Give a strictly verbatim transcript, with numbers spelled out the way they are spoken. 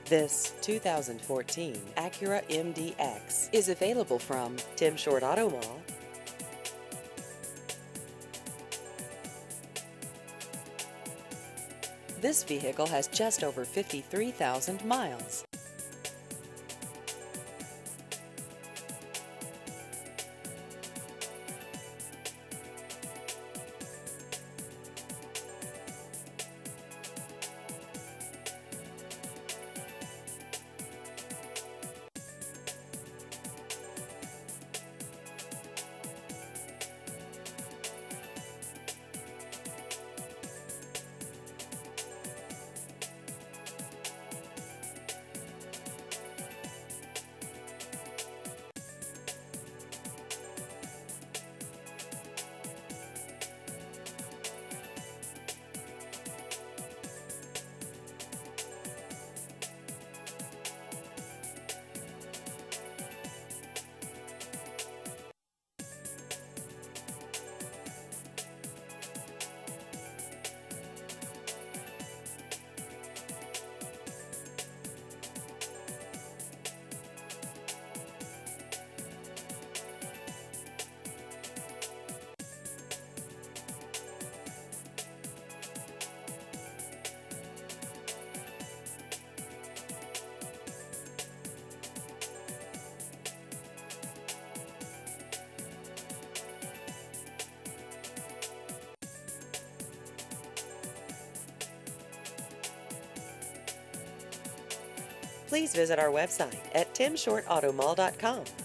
This two thousand fourteen Acura M D X is available from Tim Short Auto Mall. This vehicle has just over fifty-three thousand miles. Please visit our website at tim short auto mall dot com.